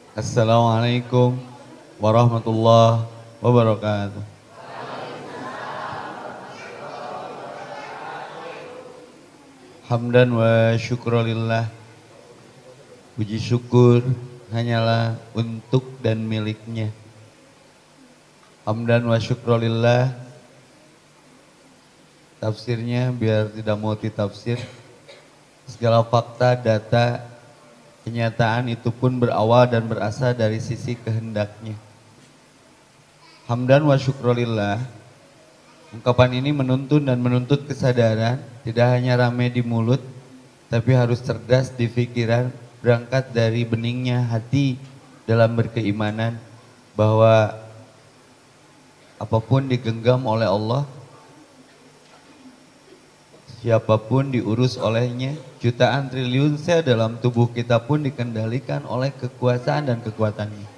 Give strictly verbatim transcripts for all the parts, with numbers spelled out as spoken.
Assalamualaikum warahmatullahi wabarakatuh. Hamdan wa syukrulillah. Puji syukur hanyalah untuk dan miliknya. Hamdan wa syukrulillah. Tafsirnya biar tidak multi tafsir. Segala fakta, data, kenyataan itu pun berawal dan berasal dari sisi kehendaknya. Hamdan wa syukrulillah. Ungkapan ini menuntun dan menuntut kesadaran, tidak hanya ramai di mulut, tapi harus cerdas di pikiran, berangkat dari beningnya hati dalam berkeimanan bahwa apapun digenggam oleh Allah, siapapun diurus olehnya, jutaan triliun sel dalam tubuh kita pun dikendalikan oleh kekuasaan dan kekuatannya.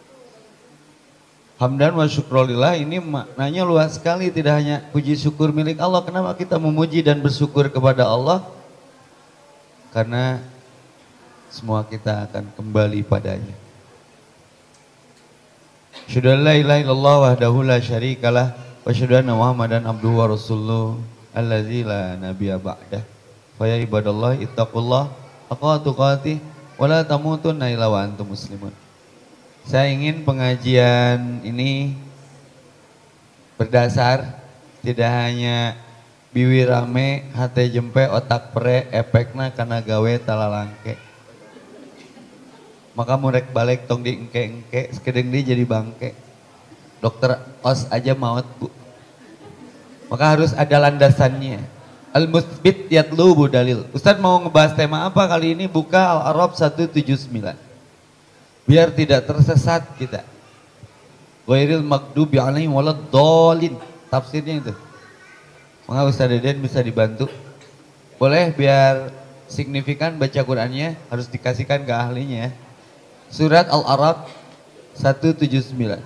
Hamdan wa syukrulillah ini maknanya luas sekali, tidak hanya puji syukur milik Allah. Kenapa kita memuji dan bersyukur kepada Allah? Karena semua kita akan kembali padanya. Asyhadu an la ilaha illallah wahdahu la syarikalah wa asyhadu anna Muhammadan abduhu wa rasuluh allazi la nabiyya ba'dah. Fa ya ibadallah ittaqullah haqqa tuqatih wa la tamutunna illa wa antum muslimun. Saya ingin pengajian ini berdasar tidak hanya biwi rame, hate jempe, otak pere, efekna karena gawe talalangke. Maka murek balik tong di engke-engke, sekedeng di jadi bangke. Dokter os aja maut bu. Maka harus ada landasannya. Al-musbit yatlubu dalil. Ustaz mau ngebahas tema apa kali ini? Buka Al-A'raf seratus tujuh puluh sembilan. Biar tidak tersesat kita. Ghairil maghdubi alaihim waladdallin. Tafsirnya itu. Maka Ustaz Deden bisa dibantu. Boleh biar signifikan baca Qur'annya harus dikasihkan ke ahlinya. Surat Al-A'raf seratus tujuh puluh sembilan.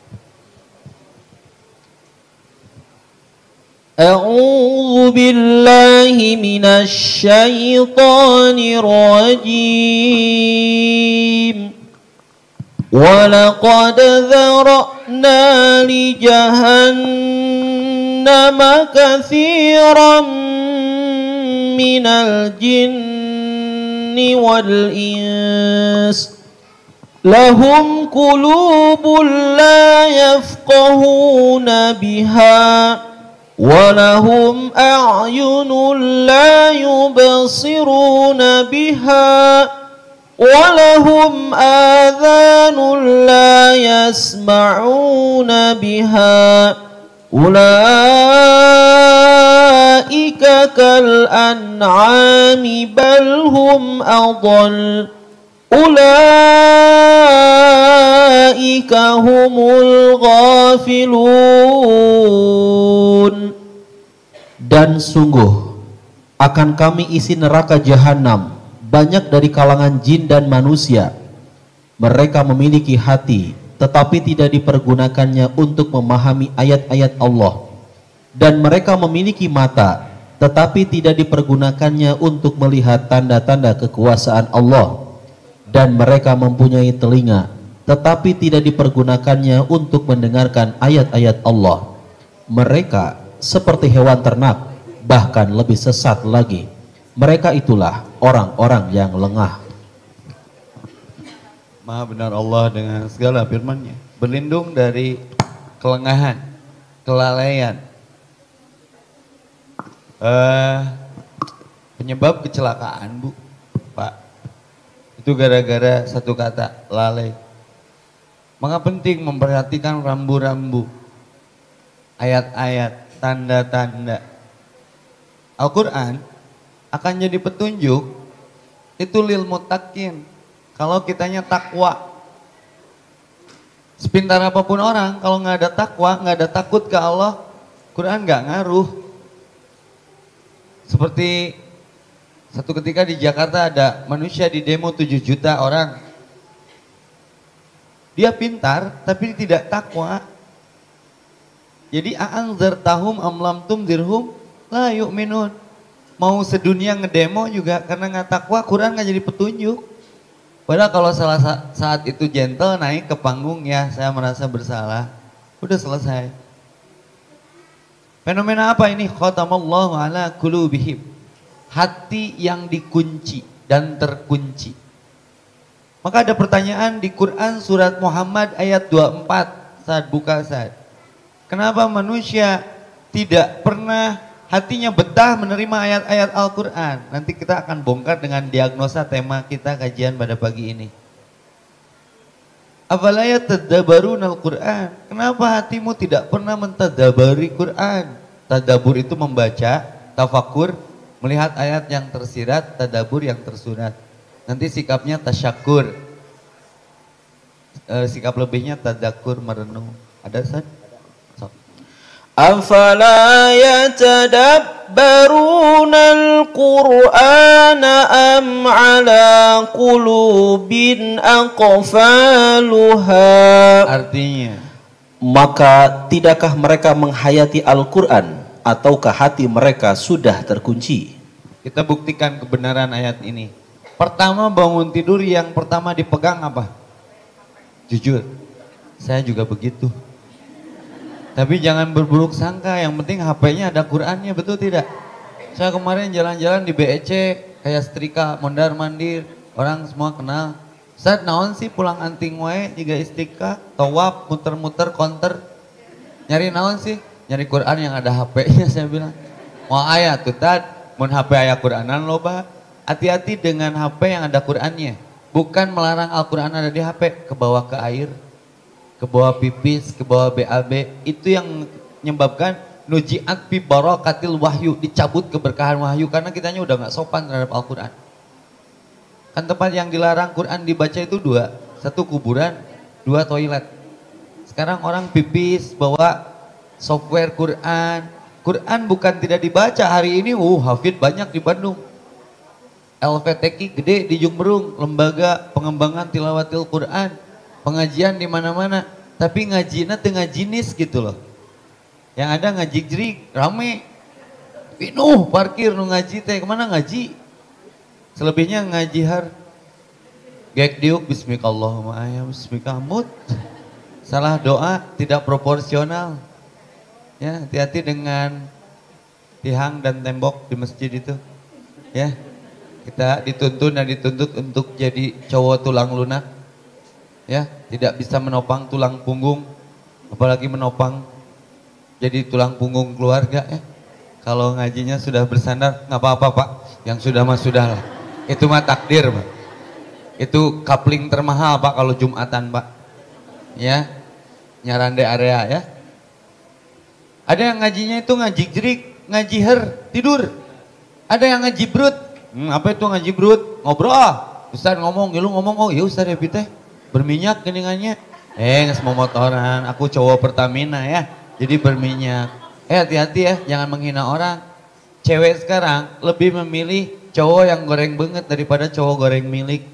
A'udzu billahi minasy syaithanir rajim. وَلَقَدْ ذَرَأْنَا لِجَهَنَّمَ كَثِيرًا مِنَ الْجِنِّ وَالْإِنسِ لَهُمْ قُلُوبٌ لَا يَفْقَهُونَ بِهَا وَلَهُمْ أَعْيُنٌ لَا يُبْصِرُونَ بِهَا وَلَهُمْ آذَانٌ لَا يَسْمَعُونَ بِهَا أُولَئِكَ كَالْأَنْعَامِ بَلْ هُمْ أَضَلُّ أُولَئِكَ هُمُ الْغَافِلُونَ. Dan sungguh akan kami isi neraka jahanam banyak dari kalangan jin dan manusia. Mereka memiliki hati, tetapi tidak dipergunakannya untuk memahami ayat-ayat Allah. Dan mereka memiliki mata, tetapi tidak dipergunakannya untuk melihat tanda-tanda kekuasaan Allah. Dan mereka mempunyai telinga, tetapi tidak dipergunakannya untuk mendengarkan ayat-ayat Allah. Mereka seperti hewan ternak, bahkan lebih sesat lagi. Mereka itulah orang-orang yang lengah. Maha benar Allah dengan segala firman-Nya. Berlindung dari kelengahan, kelalaian. Uh, penyebab kecelakaan bu, Pak. Itu gara-gara satu kata, lalai. Maka penting memperhatikan rambu-rambu, ayat-ayat, tanda-tanda. Al-Quran akan jadi petunjuk itu lil muttaqin. Kalau kitanya takwa, sepintar apapun orang, kalau nggak ada takwa, nggak ada takut ke Allah, Quran nggak ngaruh. Seperti satu ketika di Jakarta ada manusia di demo tujuh juta orang. Dia pintar tapi tidak takwa. Jadi a'anzartahum am lam tunzirhum la yu'minun. Mau sedunia ngedemo juga karena nggak takwa, Quran nggak jadi petunjuk. Padahal kalau salah saat itu gentle naik ke panggung ya saya merasa bersalah. Udah selesai. Fenomena apa ini? Khatamallahu ala qulubihim. Hati yang dikunci dan terkunci. Maka ada pertanyaan di Quran surat Muhammad ayat dua puluh empat saat buka saat. Kenapa manusia tidak pernah hatinya betah menerima ayat-ayat Al-Quran? Nanti kita akan bongkar dengan diagnosa tema kita kajian pada pagi ini. Afala yatadabbaruna al-Quran? Kenapa hatimu tidak pernah mentadabari Quran? Tadabur itu membaca, tafakur, melihat ayat yang tersirat, tadabur yang tersurat. Nanti sikapnya tasyakur. E, sikap lebihnya tadakur, merenung. Ada San? أفلا يتدبرون القرآن أم على قلوب أقفالها. Artinya, maka tidakkah mereka menghayati Al-Quran ataukah hati mereka sudah terkunci? kita buktikan kebenaran ayat ini. Pertama bangun tidur yang pertama dipegang apa? Jujur, saya juga begitu. Tapi jangan berburuk sangka, yang penting H P-nya ada Qurannya, betul tidak? Saya kemarin jalan-jalan di B E C, kayak setrika, mondar mandir, orang semua kenal. Saat naon sih pulang anting wae, juga istika, tawaf, muter-muter, konter. Nyari naon sih? Nyari Quran yang ada H P-nya, saya bilang. Mau ayat tuh, tad, mun H P ayat Quranan loba. Hati-hati dengan H P yang ada Qurannya. Bukan melarang Al-Quran ada di H P, ke bawah ke air. Ke bawah pipis, ke bawah B A B, itu yang menyebabkan nujiat fi barakatil wahyu, dicabut keberkahan wahyu karena kitanya udah nggak sopan terhadap Al-Quran. Kan tempat yang dilarang Quran dibaca itu dua, satu kuburan, dua toilet. Sekarang orang pipis bawa software Quran, Quran bukan tidak dibaca hari ini, uh hafid banyak di Bandung. L V T Q gede di Jumberung, lembaga pengembangan tilawatil Quran. Pengajian di mana-mana, tapi ngajinya tengah jenis gitu loh. Yang ada ngaji jerik, rame. Pinuh parkir nu ngaji teh, kemana ngaji? Selebihnya ngaji har. Gek diuk bismikallahumma ayam bismikamut. Salah doa tidak proporsional. Ya, hati-hati dengan tiang dan tembok di masjid itu. Ya. Kita dituntun dan dituntut untuk jadi cowok tulang lunak. Ya, tidak bisa menopang tulang punggung, apalagi menopang jadi tulang punggung keluarga ya. Kalau ngajinya sudah bersandar, nggak apa-apa Pak, yang sudah mah sudah lah. Itu mah takdir Pak. Itu kapling termahal Pak kalau Jumatan Pak. Ya, nyarande area ya. Ada yang ngajinya itu ngaji jerik, ngaji her, tidur. Ada yang ngaji brut. Hmm, apa itu ngaji brut? Ngobrol. Ustaz ngomong, ya lu ngomong, oh ya Ustaz ya teh. Berminyak geningannya, eh nggak semua motoran, aku cowok Pertamina ya, jadi berminyak. Eh hati-hati ya, jangan menghina orang. Cewek sekarang lebih memilih cowok yang goreng banget daripada cowok goreng milik.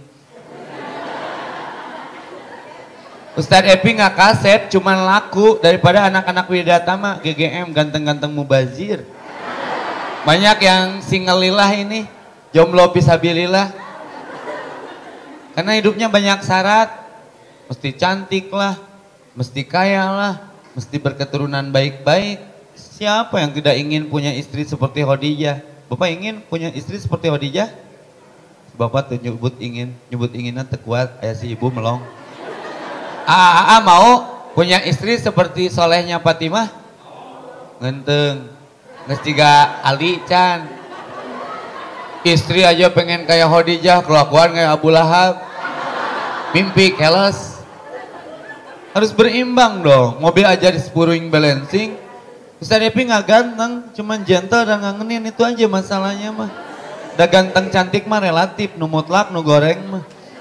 Ustadz Epi nggak kaset, cuman laku daripada anak-anak Widatama, G G M ganteng-ganteng mubazir. Banyak yang single lillah ini, jomblo pisabilillah. Karena hidupnya banyak syarat. Mesti cantik lah, mesti kaya lah, mesti berketurunan baik-baik. Siapa yang tidak ingin punya istri seperti Khadijah? Bapak ingin punya istri seperti Khadijah? Bapak tuh nyebut ingin, nyebut inginan terkuat, ayah si ibu melong. Aa, mau punya istri seperti solehnya Fatimah? Ngenteng, ngestiga Ali Can. Istri aja pengen kayak Khadijah, kelakuan kayak Abu Lahab. Mimpi keles. Harus berimbang dong. Mobil aja di spurring balancing. Ustaz Epi nggak ganteng, cuman gentle dan ngangenin, itu aja masalahnya mah. Udah ganteng cantik mah relatif, nu mutlak nu goreng mah.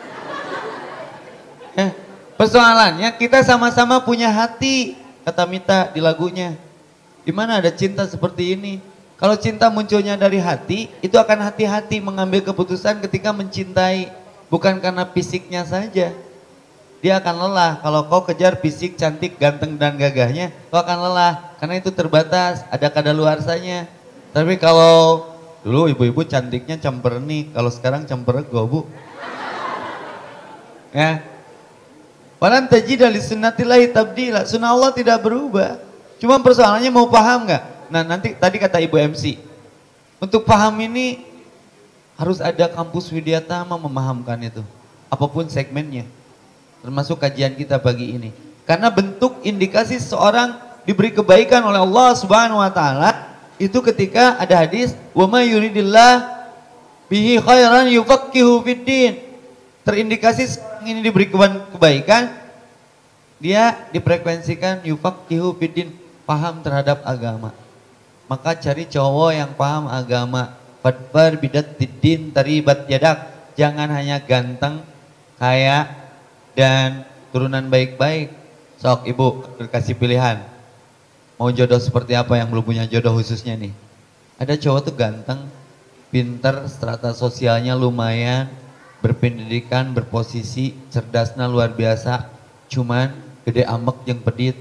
Eh, persoalannya kita sama-sama punya hati, kata Mita di lagunya. Di mana ada cinta seperti ini? Kalau cinta munculnya dari hati, itu akan hati-hati mengambil keputusan ketika mencintai. Bukan karena fisiknya saja. Dia akan lelah kalau kau kejar fisik, cantik, ganteng dan gagahnya, kau akan lelah karena itu terbatas, ada kadaluarsanya. Tapi kalau dulu ibu-ibu cantiknya cempernik, kalau sekarang cemperego Bu. Ya. Walan tajida li sunnatillahi tabdila. Sunnah Allah tidak berubah. Cuma persoalannya mau paham nggak? Nah nanti tadi kata Ibu M C, untuk paham ini harus ada kampus Widyatama memahamkan itu. Apapun segmennya. Termasuk kajian kita pagi ini. Karena bentuk indikasi seorang diberi kebaikan oleh Allah Subhanahu wa taala itu ketika ada hadis, "Wa may yuridillah bihi khairan yufaqihu fiddin." Terindikasi ini diberi kebaikan, dia diprekuensikan yufaqihu fiddin, paham terhadap agama. Maka cari cowok yang paham agama. Fadfar bidat tiddin taribat yadak. Jangan hanya ganteng, kaya, dan turunan baik-baik. Sok ibu kasih pilihan. Mau jodoh seperti apa yang belum punya jodoh khususnya nih. Ada cowok tuh ganteng, pinter, strata sosialnya lumayan, berpendidikan, berposisi, cerdasnya luar biasa. Cuman gede amek yang pedit.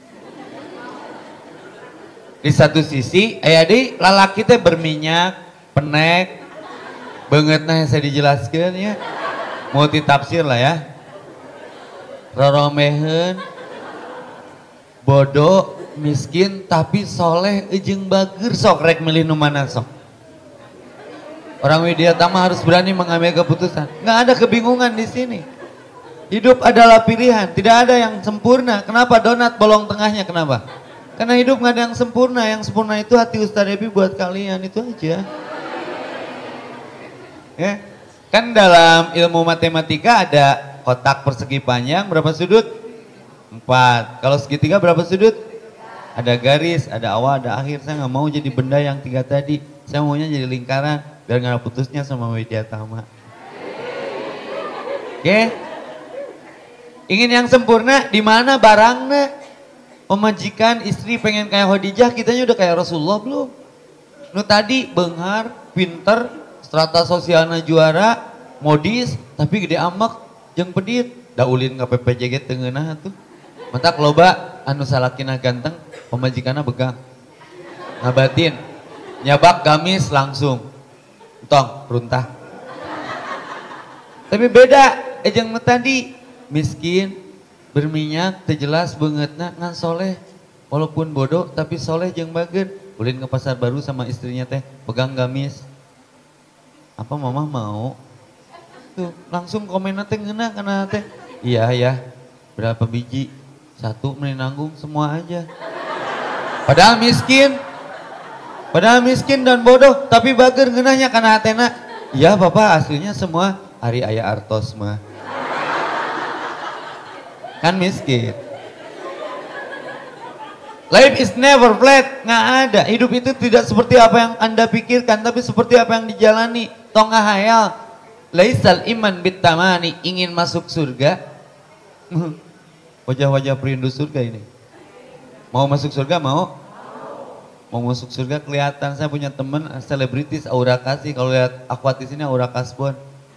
Di satu sisi, ayah di lalaki teh berminyak, penek, banget nah saya dijelaskan ya. Mau ditafsir lah ya. Roromehen, bodoh, miskin, tapi soleh, ejeng bager, sok rek milih nu mana sok. Orang Widyatama harus berani mengambil keputusan. Nggak ada kebingungan di sini. Hidup adalah pilihan, tidak ada yang sempurna. Kenapa donat bolong tengahnya? Kenapa? Karena hidup nggak ada yang sempurna. Yang sempurna itu hati Ustaz Debi buat kalian, itu aja. Ya, kan dalam ilmu matematika ada kotak persegi panjang berapa sudut? Empat. Kalau segitiga berapa sudut? Ada garis, ada awal, ada akhir. Saya nggak mau jadi benda yang tiga tadi. Saya maunya jadi lingkaran biar nggak ada putusnya sama Widyatama. Oke? Okay? Ingin yang sempurna, di mana barangnya? Pemajikan istri pengen kayak Khadijah, kitanya udah kayak Rasulullah belum? Nu tadi benghar, pinter, strata sosialnya juara, modis, tapi gede amak, jeung pedit. Daulin ke P P J G tengenah tuh. Mantak loba anu salakina ganteng, pemajikanna begang. Ngabatin, nyabak gamis langsung. Entong, runtah. Tapi beda, ejeng tadi miskin, berminyak, terjelas bangetna ngan soleh. Walaupun bodoh tapi soleh jeung bager. Ulin ke pasar baru sama istrinya teh, pegang gamis. Apa mama mau? Tuh, langsung komen teh ngeuna kana teh. Iya ya. Berapa biji? Satu menanggung semua aja. Padahal miskin. Padahal miskin dan bodoh, tapi bager ngeunahnya kana hatena. Iya Bapak, aslinya semua hari aya artos mah. Kan miskin. Life is never flat, nggak ada. Hidup itu tidak seperti apa yang Anda pikirkan, tapi seperti apa yang dijalani. Tong ngahayal. Laisal iman bitamani, ingin masuk surga. Wajah-wajah perindu surga ini. Mau masuk surga mau? Mau masuk surga kelihatan. Saya punya teman selebritis Aura Kasih. Kalau lihat akwat di sini Aura Kasbon.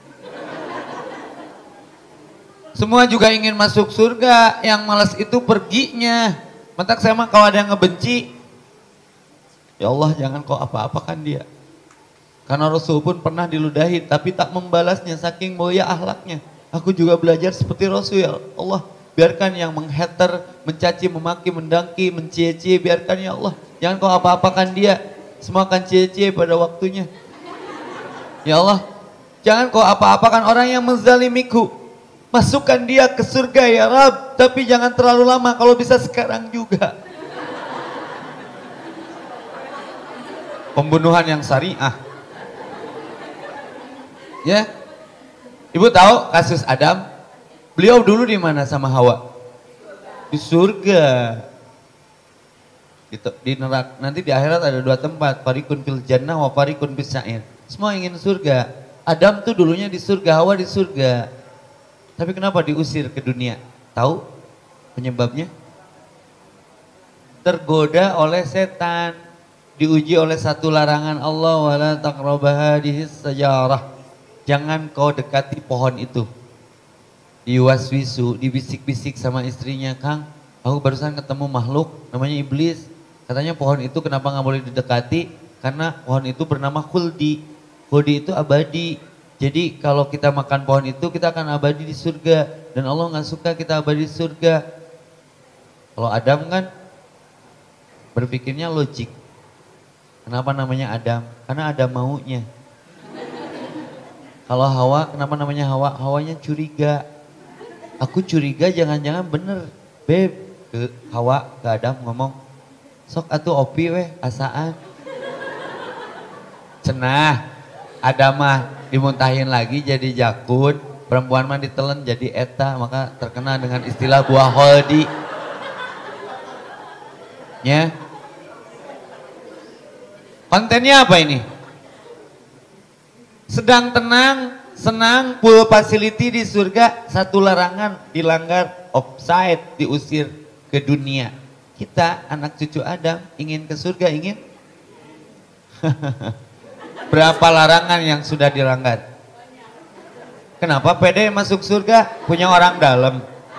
Semua juga ingin masuk surga, yang malas itu perginya. Mentak saya mah kalau ada yang ngebenci, ya Allah jangan kau apa-apakan dia. Karena Rasul pun pernah diludahi, tapi tak membalasnya saking mulia akhlaknya. Aku juga belajar seperti Rasul, ya Allah. Biarkan yang menghater, mencaci, memaki, mendangki, mencie-cie, biarkan ya Allah. Jangan kau apa-apakan dia, semua akan cie-cie pada waktunya. Ya Allah, jangan kau apa-apakan orang yang menzalimiku. Masukkan dia ke surga ya Rab, tapi jangan terlalu lama, kalau bisa sekarang juga. Pembunuhan yang syariah. Ya, Ibu tahu kasus Adam? Beliau dulu di mana sama Hawa? Di surga. Gitu, di neraka. Nanti di akhirat ada dua tempat, farikun fil jannah wa farikun fis sa'ir. Semua ingin surga. Adam tuh dulunya di surga, Hawa di surga. Tapi kenapa diusir ke dunia? Tahu penyebabnya? Tergoda oleh setan, diuji oleh satu larangan Allah, wala taqrabaha hadhis sajarah. Jangan kau dekati pohon itu. Diwaswisu, dibisik-bisik sama istrinya, Kang, aku barusan ketemu makhluk namanya iblis. Katanya pohon itu kenapa nggak boleh didekati? Karena pohon itu bernama khuldi. Khuldi itu abadi. Jadi kalau kita makan pohon itu kita akan abadi di surga. Dan Allah nggak suka kita abadi di surga. Kalau Adam kan berpikirnya logik. Kenapa namanya Adam? Karena ada maunya. Kalau Hawa, kenapa namanya Hawa? Hawanya curiga. Aku curiga jangan-jangan bener. Beb, ke Hawa, ke Adam ngomong, sok atuh opi weh, asaan. Cenah, Adam mah dimuntahin lagi jadi jakun, perempuan mah ditelen jadi eta, maka terkenal dengan istilah buah holdi. Ya. Kontennya apa ini? Sedang tenang, senang, full facility di surga, satu larangan dilanggar, offside, diusir ke dunia. Kita anak cucu Adam ingin ke surga, ingin? Berapa larangan yang sudah dilanggar? Kenapa pede masuk surga? Punya orang dalam.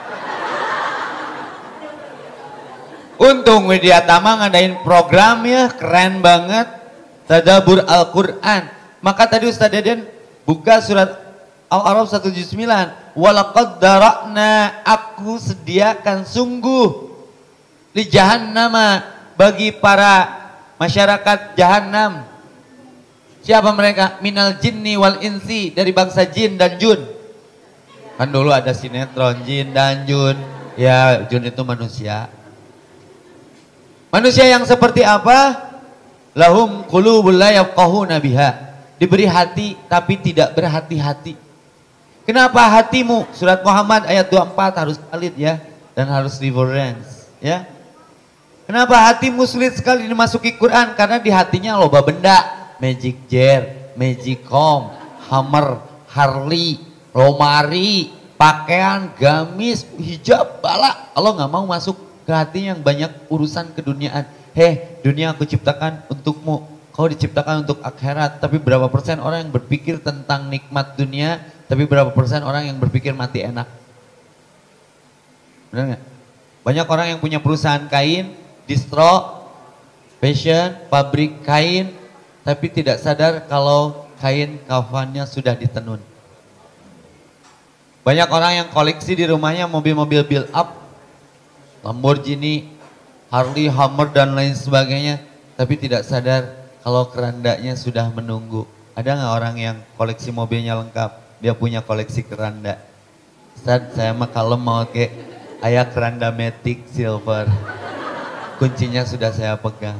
Untung Widya Tama ngadain program ya, keren banget. Tadabbur Al-Quran. Maka tadi Ustaz Deden buka surat Al-A'raf seratus tujuh puluh sembilan. Walaqad dara'na, aku sediakan sungguh li jahannama, bagi para masyarakat jahannam. Siapa mereka? Minal jinni wal insi, dari bangsa jin dan jun. Kan dulu ada sinetron jin dan jun. Ya, jun itu manusia. Manusia yang seperti apa? Lahum qulubul la yafqahuna biha. Diberi hati tapi tidak berhati-hati. Kenapa hatimu? Surat Muhammad ayat dua puluh empat harus valid ya, dan harus reverence ya. Kenapa hatimu sulit sekali dimasuki Quran? Karena di hatinya loba benda. Magic jar, magicom, hammer, Harley, lomari, pakaian, gamis, hijab, bala. Allah nggak mau masuk ke hati yang banyak urusan keduniaan. Heh, dunia aku ciptakan untukmu. Kau diciptakan untuk akhirat. Tapi berapa persen orang yang berpikir tentang nikmat dunia, tapi berapa persen orang yang berpikir mati enak? Benar nggak? Banyak orang yang punya perusahaan kain, distro, fashion, pabrik kain, tapi tidak sadar kalau kain kafannya sudah ditenun. Banyak orang yang koleksi di rumahnya mobil-mobil build up, Lamborghini, Harley, Hummer dan lain sebagainya, tapi tidak sadar kalau kerandanya sudah menunggu. Ada nggak orang yang koleksi mobilnya lengkap, dia punya koleksi keranda? Ustaz, saya mah kalau mau ke ayah keranda matic silver, kuncinya sudah saya pegang.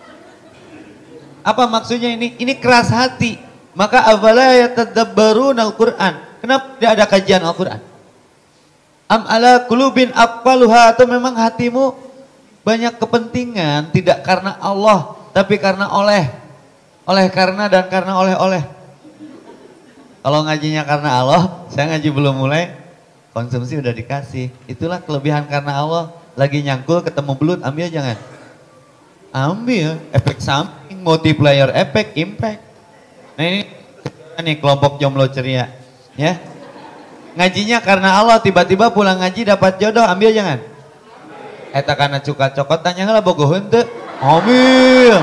Apa maksudnya ini? Ini keras hati. Maka afala yatadabbarun Al-Quran. Kenapa tidak ada kajian Al-Quran? Am ala qulubin aqfaluha, atau memang hatimu banyak kepentingan, tidak karena Allah, tapi karena oleh. Oleh karena dan karena oleh-oleh. Kalau ngajinya karena Allah, saya ngaji belum mulai, konsumsi udah dikasih. Itulah kelebihan karena Allah. Lagi nyangkul ketemu belut, ambil jangan. Ambil, efek samping, multiplier efek, impact. Nah ini nih kelompok jomblo ceria, ya. Ngajinya karena Allah, tiba-tiba pulang ngaji dapat jodoh, ambil jangan. Eta karena cuka cokot, tanya lah bogoh henteu. Ambil.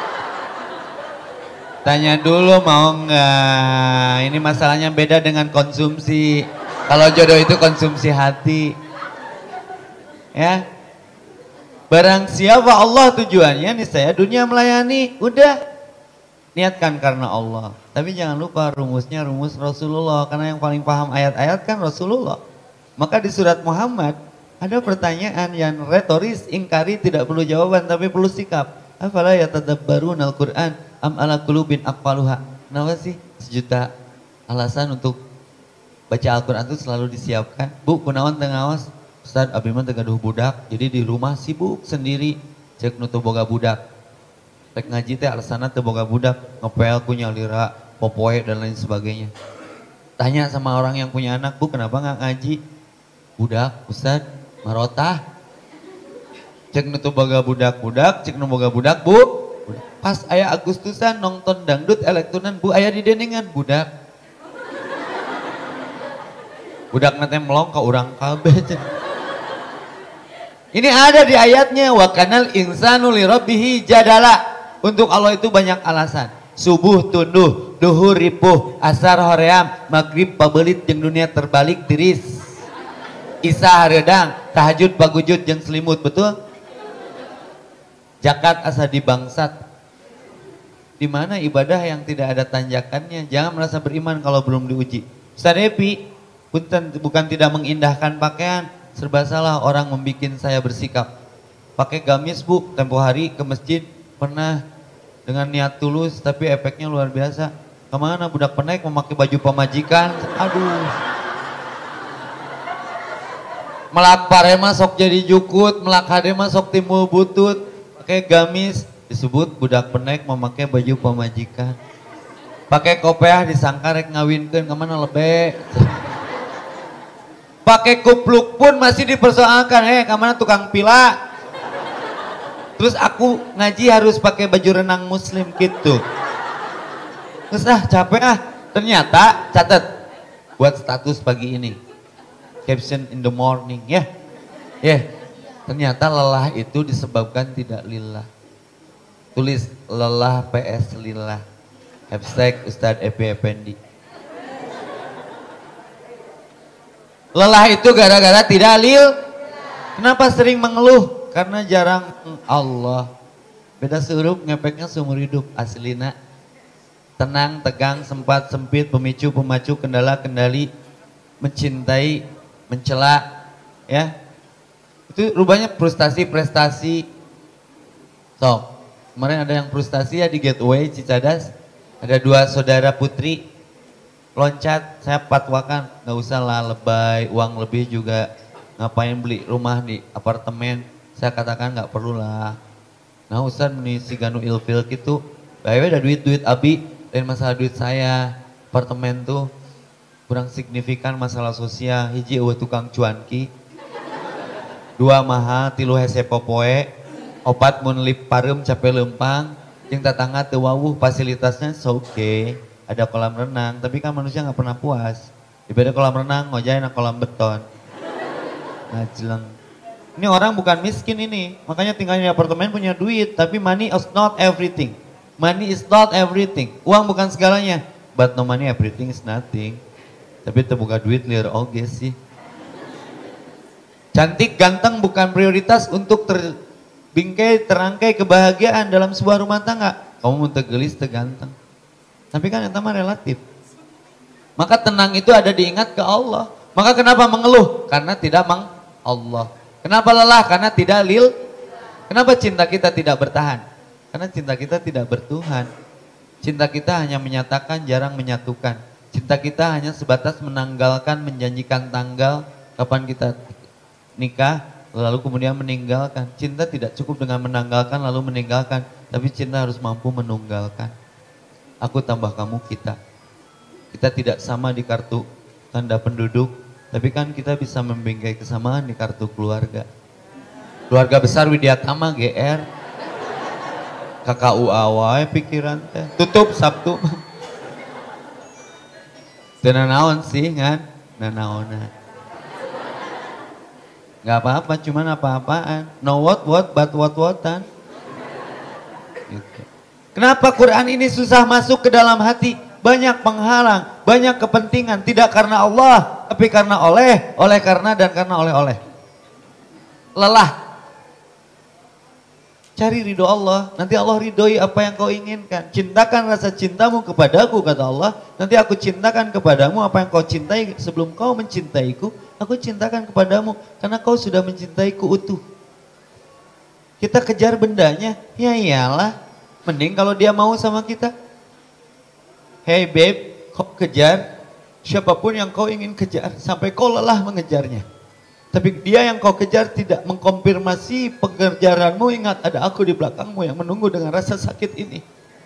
Tanya dulu mau enggak. Ini masalahnya beda dengan konsumsi. Kalau jodoh itu konsumsi hati. Ya. Barang siapa Allah tujuannya nih, saya dunia melayani, udah niatkan karena Allah. Tapi jangan lupa rumusnya rumus Rasulullah, karena yang paling paham ayat-ayat kan Rasulullah. Maka di surat Muhammad ada pertanyaan yang retoris, ingkari, tidak perlu jawaban tapi perlu sikap. Afala yatadabbarun Al-Quran am ala qulubin aqfaluha. Kenapa sih sejuta alasan untuk baca Al-Quran itu selalu disiapkan? Bu, kunaon teu ngaos? Ustaz, abdi mah teu gaduh budak, jadi di rumah sibuk sendiri, cek nu teu boga budak. Rek ngaji teh alasana teu boga budak, ngepel ku nyalira, popoe dan lain sebagainya. Tanya sama orang yang punya anak, Bu, kenapa nggak ngaji? Budak, Ustaz, marotah. Cek nu teu boga budak-budak, cek nu boga budak, Bu. Budak. Pas aya Agustusan nonton dangdut elektronan, Bu, aya di denengan budak. Budak nanti melong ke urang kabeh. Ini ada di ayatnya, wa kanal insanu li rabbih jadala. Untuk Allah itu banyak alasan. Subuh tunduh, duhur ripuh, asar hoream, maghrib pabelit jeung dunia terbalik tiris. Isya hareudang, tahajud pagujud jeung selimut, betul? Zakat asa dibangsat. Di mana ibadah yang tidak ada tanjakannya? Jangan merasa beriman kalau belum diuji. Ustaz Depi, bukan, bukan tidak mengindahkan pakaian, serba salah orang membuat saya bersikap. Pakai gamis bu, tempo hari ke masjid pernah dengan niat tulus tapi efeknya luar biasa. Kemana budak penaik memakai baju pemajikan, aduh. Melak parema sok jadi jukut, melak hadema sok timbul butut, pakai gamis disebut budak penaik memakai baju pemajikan. Pakai kopiah disangka rek ngawinkeun kemana lebe. Pakai kupluk pun masih dipersoalkan, eh kemana tukang pila. Terus aku ngaji harus pakai baju renang muslim gitu. Terus ah capek ah. Ternyata catat buat status pagi ini. Caption in the morning ya. Ya. Yeah. Ternyata lelah itu disebabkan tidak lillah. Tulis lelah P S lillah. Hashtag Ustadz Epi Effendi. Lelah itu gara-gara tidak lil. Kenapa sering mengeluh? Karena jarang Allah. Beda sehurup ngepeknya seumur hidup aslina. Tenang, tegang, sempat, sempit, pemicu, pemacu, kendala, kendali, mencintai, mencela, ya. Itu rupanya frustasi, prestasi. So, kemarin ada yang frustasi ya di Gateway Cicadas. Ada dua saudara putri loncat, saya patwakan, nggak usah lah lebay, uang lebih juga ngapain beli rumah di apartemen. Saya katakan nggak perlu lah. Nah Ustaz nih si Ganu ilfil gitu. Baiknya ada duit-duit abi dan masalah duit saya. Apartemen tuh kurang signifikan masalah sosial. Hiji eueuh tukang cuanki. Dua mahal, tilu hese popoe. Opat mun lip pareum capek lempang. Jeung tatangga teu wawuh fasilitasnya so oke. Okay. Ada kolam renang, tapi kan manusia nggak pernah puas. Ibadah kolam renang ngojain kolam beton. Nah jelang. Ini orang bukan miskin ini, makanya tinggal di apartemen punya duit, tapi money is not everything. Money is not everything. Uang bukan segalanya, but no money everything is nothing. Tapi terbuka duit liar oge sih. Cantik ganteng bukan prioritas untuk terbingkai terangkai kebahagiaan dalam sebuah rumah tangga. Kamu mau tegelis teganteng. Tapi kan itu mah relatif. Maka tenang itu ada diingat ke Allah. Maka kenapa mengeluh? Karena tidak meng Allah. Kenapa lelah? Karena tidak lil. Kenapa cinta kita tidak bertahan? Karena cinta kita tidak bertuhan. Cinta kita hanya menyatakan, jarang menyatukan. Cinta kita hanya sebatas menanggalkan, menjanjikan tanggal kapan kita nikah, lalu kemudian meninggalkan. Cinta tidak cukup dengan menanggalkan lalu meninggalkan, tapi cinta harus mampu menunggalkan. Aku tambah kamu kita. Kita tidak sama di kartu tanda penduduk, tapi kan kita bisa membingkai kesamaan di kartu keluarga. Keluarga besar Widyatama G R. K K U A wae pikiran teh. Tutup Sabtu. Teu nanaon sih ngan, nanaonan. Gak apa-apa, cuman apa-apaan. No what what but what whatan. Gitu. Kenapa Quran ini susah masuk ke dalam hati? Banyak penghalang, banyak kepentingan. Tidak karena Allah, tapi karena oleh, oleh karena dan karena oleh-oleh. Lelah. Cari ridho Allah, nanti Allah ridhoi apa yang kau inginkan. Cintakan rasa cintamu kepadaku, kata Allah. Nanti aku cintakan kepadamu apa yang kau cintai sebelum kau mencintaiku. Aku cintakan kepadamu karena kau sudah mencintaiku utuh. Kita kejar bendanya, ya iyalah. Mending kalau dia mau sama kita. Hey babe, kau kejar siapapun yang kau ingin kejar sampai kau lelah mengejarnya. Tapi dia yang kau kejar tidak mengkonfirmasi pengejaranmu, ingat ada aku di belakangmu yang menunggu dengan rasa sakit ini.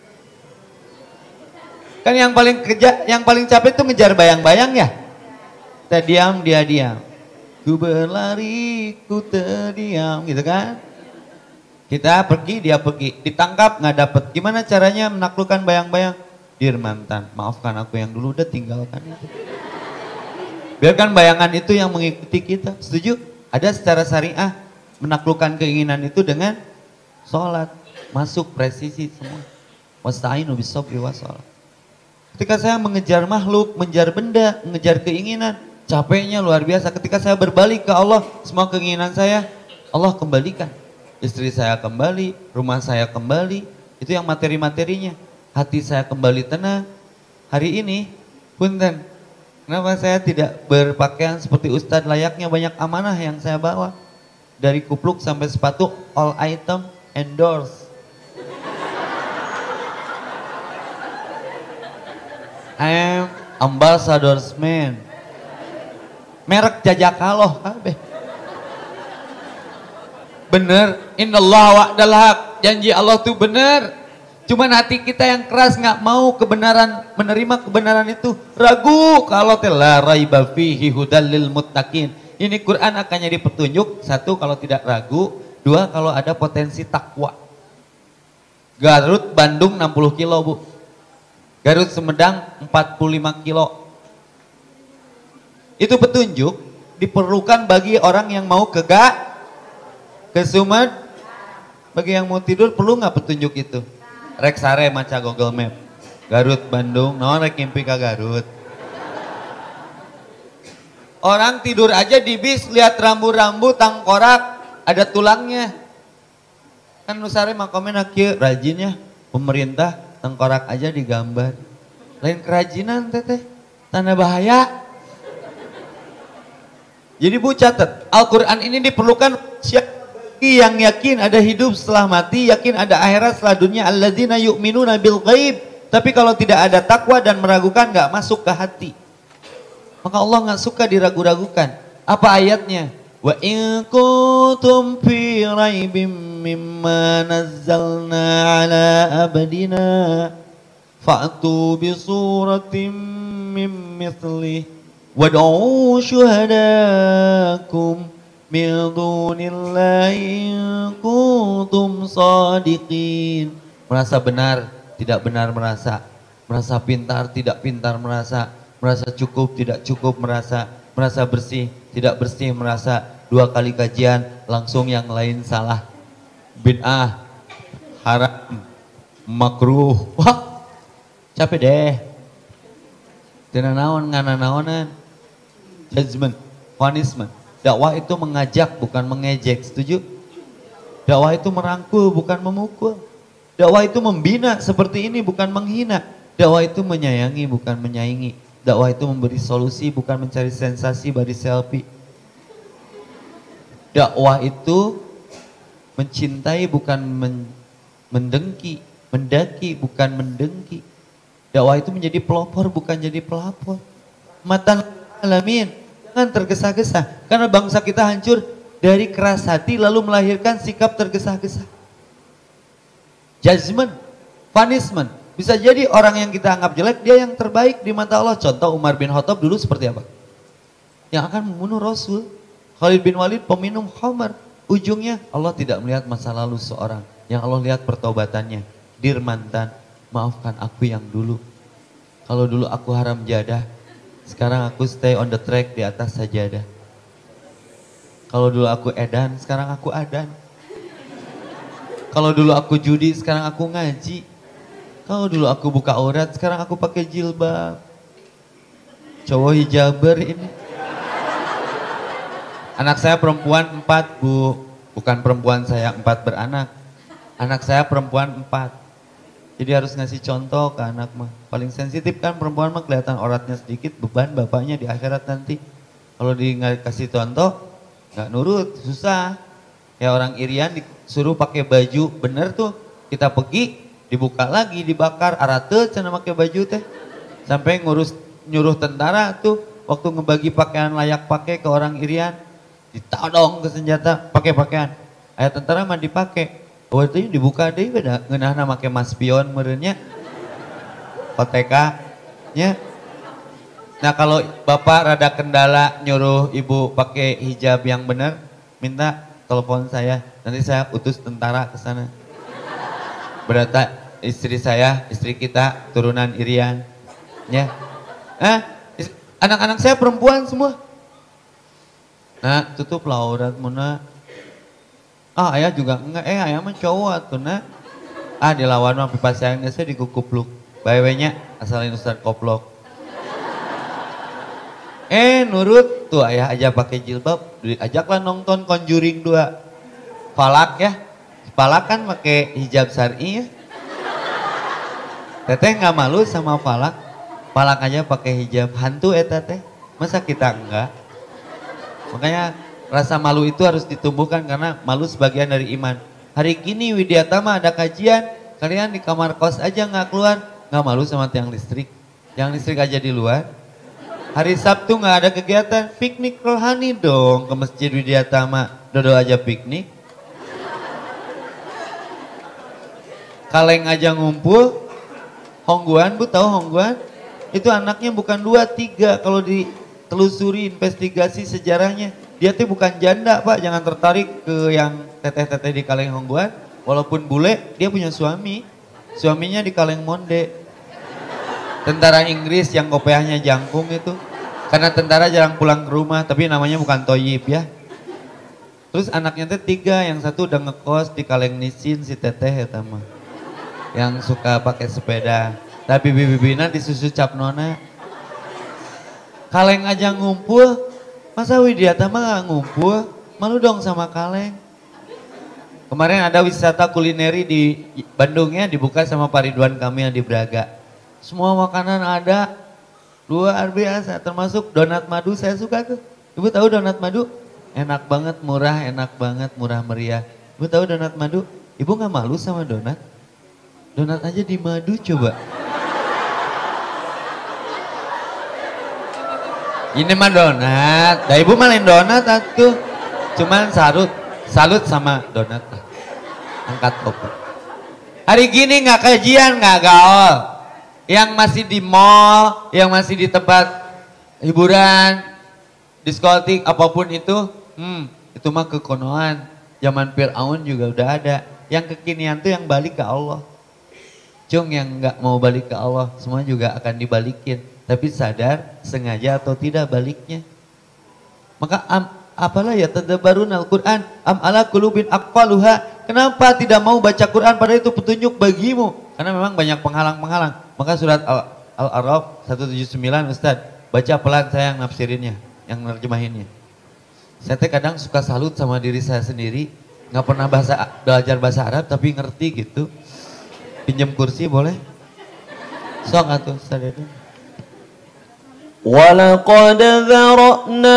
Kan yang paling kejar, yang paling capek itu ngejar bayang-bayang ya. Kita diam, dia diam. Ku berlari, ku terdiam, gitu kan. Kita pergi, dia pergi. Ditangkap, nggak dapet. Gimana caranya menaklukkan bayang-bayang? Dear mantan, maafkan aku yang dulu udah tinggalkan itu. Biarkan bayangan itu yang mengikuti kita. Setuju? Ada secara syariah menaklukkan keinginan itu dengan sholat. Masuk presisi semua. Wasta'inu bisobri wa sholat. Ketika saya mengejar makhluk, mengejar benda, mengejar keinginan, capeknya luar biasa. Ketika saya berbalik ke Allah, semua keinginan saya, Allah kembalikan. Istri saya kembali, rumah saya kembali, itu yang materi-materinya. Hati saya kembali tenang. Hari ini, punten, kenapa saya tidak berpakaian seperti Ustadz, layaknya banyak amanah yang saya bawa. Dari kupluk sampai sepatu, all item endorse. I am ambassador's man. Merek jajakaloh kabeh. Bener, innallah wa'dal haq. Janji Allah tuh bener. Cuman hati kita yang keras nggak mau kebenaran, menerima kebenaran itu. Ragu kalau telah raiba fihi hudal lil muttaqin. Ini Quran akan jadi petunjuk. Satu, kalau tidak ragu. Dua, kalau ada potensi takwa. Garut Bandung enam puluh kilo bu. Garut Sumedang empat puluh lima kilo. Itu petunjuk diperlukan bagi orang yang mau ke ga, ke Sumed. Bagi yang mau tidur perlu nggak petunjuk itu? Rek sare maca Google Map. Garut Bandung, naon rek ngimpi ka Garut. Orang tidur aja di bis lihat rambu-rambu tangkorak ada tulangnya. Kan nusare makomena kieu rajinnya pemerintah tengkorak aja digambar. Lain kerajinan teteh, tanda bahaya. Jadi bu catat, Al-Quran ini diperlukan siapa yang yakin ada hidup setelah mati, yakin ada akhirat setelah dunia. Alladzina yu'minuna bil ghaib. Tapi kalau tidak ada takwa dan meragukan, nggak masuk ke hati. Maka Allah nggak suka diragu-ragukan. Apa ayatnya? Wa in kuntum fi raibim mimma nazzalna ala abdina fa'tu bi suratim mim mithlih wad'u syuhadakum min dunillahi in kuntum shadiqin. Merasa benar, tidak benar merasa. Merasa pintar, tidak pintar merasa. Merasa cukup, tidak cukup merasa. Merasa bersih, tidak bersih merasa. Dua kali kajian, langsung yang lain salah. Bid'ah, haram, makruh. Wah, capek deh. Tina naon, ngana naonan. Judgment, punishment. Dakwah itu mengajak, bukan mengejek. Setuju? Dakwah itu merangkul, bukan memukul. Dakwah itu membina seperti ini, bukan menghina. Dakwah itu menyayangi, bukan menyaingi. Dakwah itu memberi solusi, bukan mencari sensasi bagi selfie. Dakwah itu mencintai, bukan men, mendengki. Mendaki, bukan mendengki. Dakwah itu menjadi pelopor, bukan jadi pelapor. Matan alamin, jangan tergesa-gesa. Karena bangsa kita hancur dari keras hati lalu melahirkan sikap tergesa-gesa. Judgment, punishment. Bisa jadi orang yang kita anggap jelek, dia yang terbaik di mata Allah. Contoh Umar bin Khattab dulu seperti apa? Yang akan membunuh Rasul. Khalid bin Walid peminum khamar. Ujungnya Allah tidak melihat masa lalu seorang. Yang Allah lihat pertobatannya. Dir mantan, maafkan aku yang dulu. Kalau dulu aku haram jadah, sekarang aku stay on the track di atas sajadah. Kalau dulu aku edan, sekarang aku adan. Kalau dulu aku judi, sekarang aku ngaji. Kalau dulu aku buka aurat, sekarang aku pakai jilbab. Cowok hijaber ini. Anak saya perempuan empat bu, bukan perempuan saya empat beranak. Anak saya perempuan empat. Jadi harus ngasih contoh ke anak mah. Paling sensitif kan perempuan mah kelihatan auratnya sedikit, beban bapaknya di akhirat nanti. Kalau di nggak kasih contoh, nggak nurut, susah. Ya orang irian disuruh pakai baju, bener tuh. Kita pergi, dibuka lagi, dibakar, arate cina pakai baju teh. Sampai ngurus nyuruh tentara tuh, waktu ngebagi pakaian layak pakai ke orang irian, ditodong ke senjata, pakai pakaian. Ayat tentara mah dipakai. Waktu itu dibuka deh, beda ngeunahna make maspion merenya, O T K-nya. Nah kalau bapak rada kendala nyuruh ibu pakai hijab yang benar, minta telepon saya, nanti saya utus tentara ke sana. Berarti istri saya, istri kita turunan irian, ya. Eh, anak-anak saya perempuan semua. Nah, tutup aurat muna. Ah, ayah juga enggak, eh ayah mah cowok tuh nah. Ah, dilawan mah pipa sayangnya saya dikukupluk. Bae-nya asalin Ustaz Koplok. Eh nurut tuh ayah aja pakai jilbab, ajaklah nonton Conjuring dua. Falak ya, Falak kan pakai hijab syar'i ya. Teteh nggak malu sama Falak, Falak aja pakai hijab hantu eh teteh, masa kita enggak? Makanya rasa malu itu harus ditumbuhkan karena malu sebagian dari iman. Hari gini Widyatama ada kajian, kalian di kamar kos aja nggak keluar, nggak malu sama tiang listrik, tiang listrik aja di luar. Hari Sabtu nggak ada kegiatan, piknik rohani dong ke Masjid Widyatama, dodo aja piknik. Kaleng aja ngumpul, Hongguan bu tahu Hongguan? Itu anaknya bukan dua tiga, kalau ditelusuri investigasi sejarahnya, dia tuh bukan janda pak, jangan tertarik ke yang teteh-teteh di Kaleng Hongguan. Walaupun bule, dia punya suami, suaminya di Kaleng Monde. Tentara Inggris yang kopiahnya jangkung itu. Karena tentara jarang pulang ke rumah, tapi namanya bukan Toyib ya. Terus anaknya teh tiga, yang satu udah ngekos di Kaleng Nisin, si teteh ya tama. Yang suka pakai sepeda. Tapi bibi-bibina disusu cap nona. Kaleng aja ngumpul, masa Widyatama gak ngumpul? Malu dong sama Kaleng. Kemarin ada wisata kulineri di Bandung ya, dibuka sama Pak Ridwan Kamil di Braga. Semua makanan ada, luar biasa, termasuk donat madu, saya suka tuh. Ibu tahu donat madu? Enak banget, murah, enak banget, murah meriah. Ibu tahu donat madu? Ibu gak malu sama donat? Donat aja di madu coba. Ini mah donat, dah ibu malin donat atuh. Cuman salut, salut sama donat. Angkat topi. Hari gini gak kajian, gak gaul. Yang masih di mall, yang masih di tempat hiburan, diskotik, apapun itu, hmm, itu mah kekonoan. Zaman Fir'aun juga udah ada. Yang kekinian tuh yang balik ke Allah. Cung yang nggak mau balik ke Allah, semua juga akan dibalikin. Tapi sadar, sengaja atau tidak baliknya. Maka am, apalah ya tadabbarun al-Quran, am ala qulubin aqfaluha. Kenapa tidak mau baca Quran padahal itu petunjuk bagimu? Karena memang banyak penghalang-penghalang. Maka surat Al-A'raf seratus tujuh puluh sembilan Ustaz, baca pelan saya yang nafsirinnya, yang nerjemahinnya. Saya teh kadang suka salut sama diri saya sendiri, nggak pernah bahasa, belajar bahasa Arab tapi ngerti gitu. Pinjam kursi boleh? Sok atuh Ustaz itu. وَلَقَدْ ذَرَأْنَا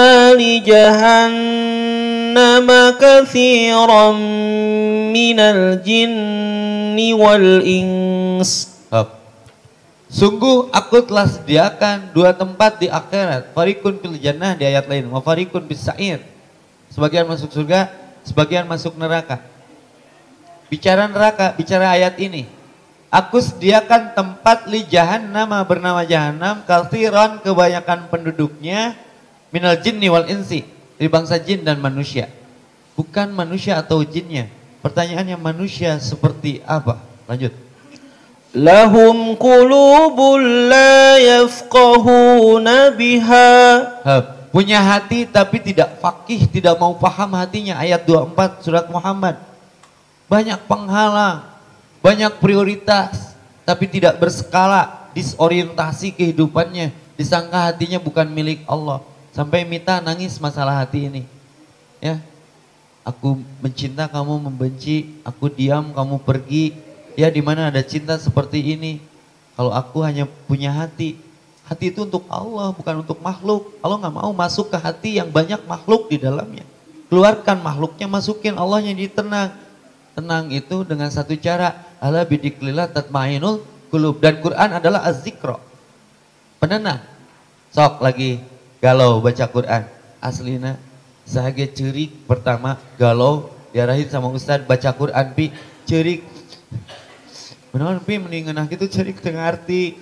لِجَهَنَّمَ كَثِيرًا مِنَ الْجِنِّ وَالْإِنسِ. Sungguh aku telah sediakan dua tempat di akhirat. Farikun fil jannah di ayat lain. Wa farikun bis sa'ir. Sebagian masuk surga, sebagian masuk neraka. Bicara neraka, bicara ayat ini. Aku sediakan tempat li jahannam bernama Jahannam, katsiran kebanyakan penduduknya, minal jinni wal insi, dari bangsa jin dan manusia. Bukan manusia atau jinnya. Pertanyaannya manusia seperti apa? Lanjut. Lahum qulubun la yafqahuna biha. Punya hati tapi tidak fakih, tidak mau paham hatinya. Ayat dua puluh empat surat Muhammad. Banyak penghalang, banyak prioritas, tapi tidak berskala, disorientasi kehidupannya. Disangka hatinya bukan milik Allah. Sampai Mita nangis masalah hati ini. Ya, aku mencinta, kamu membenci, aku diam, kamu pergi. Ya di mana ada cinta seperti ini? Kalau aku hanya punya hati, hati itu untuk Allah, bukan untuk makhluk. Allah nggak mau masuk ke hati yang banyak makhluk di dalamnya. Keluarkan makhluknya, masukin Allahnya, jadi tenang. Tenang itu dengan satu cara, ala bidiklillah tatmainul qulub. Dan Quran adalah az-zikra, penenang. Sok lagi galau baca Quran. Aslina sahage cerik pertama galau diarahin sama Ustaz baca Quran pi cerik. Benar pi mendingan gitu cerik tengah arti.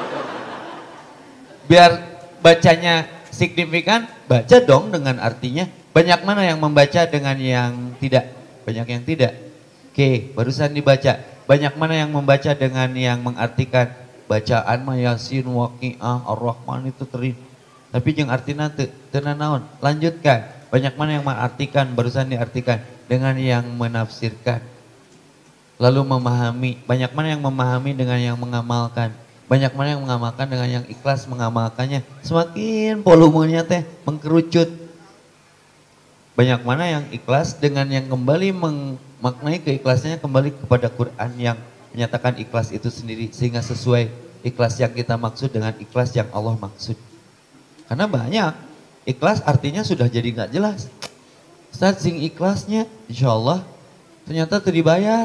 Biar bacanya signifikan, baca dong dengan artinya. Banyak mana yang membaca dengan yang tidak? Banyak yang tidak. Oke, barusan dibaca. Banyak mana yang membaca dengan yang mengartikan? Bacaan mah Yasin, Waqiah, Ar-Rahman itu terin. Tapi yang artinya tenan naon. Lanjutkan. Banyak mana yang mengartikan, barusan diartikan dengan yang menafsirkan. Lalu memahami. Banyak mana yang memahami dengan yang mengamalkan. Banyak mana yang mengamalkan dengan yang ikhlas mengamalkannya. Semakin volumenya teh mengkerucut. Banyak mana yang ikhlas dengan yang kembali memaknai keikhlasannya kembali kepada Quran yang menyatakan ikhlas itu sendiri. Sehingga sesuai ikhlas yang kita maksud dengan ikhlas yang Allah maksud. Karena banyak ikhlas artinya sudah jadi gak jelas. Ustaz sing ikhlasnya insya Allah ternyata terdibayar.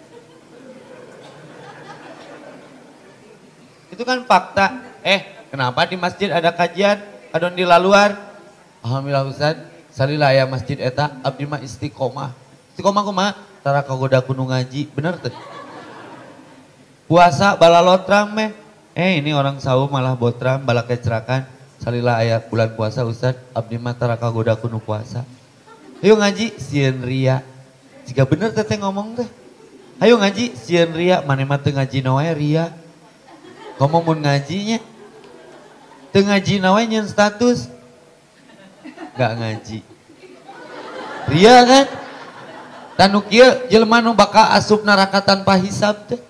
Itu kan fakta. Eh, kenapa di masjid ada kajian, adon di laluar? Alhamdulillah Ustaz, salila aya masjid eta abdi mah istiqomah. Istiqomah kumaha? Tara kagoda kudu ngaji. Bener tuh. Puasa balalotram meh. Eh, ini orang saum malah botram bala kecerakan. Salila aya bulan puasa Ustaz, abdi mah tara kagoda kudu puasa. Ayo ngaji sieun ria. Jika bener teteh ngomong teh. Ayo ngaji sieun ria, mane mah teu ngaji nawe ria. Ngomong mun ngajinya, teu ngaji nawe nyen status, gak ngaji. Ria kan? Tanu kieu jelema nu bakal asup neraka tanpa hisab teh.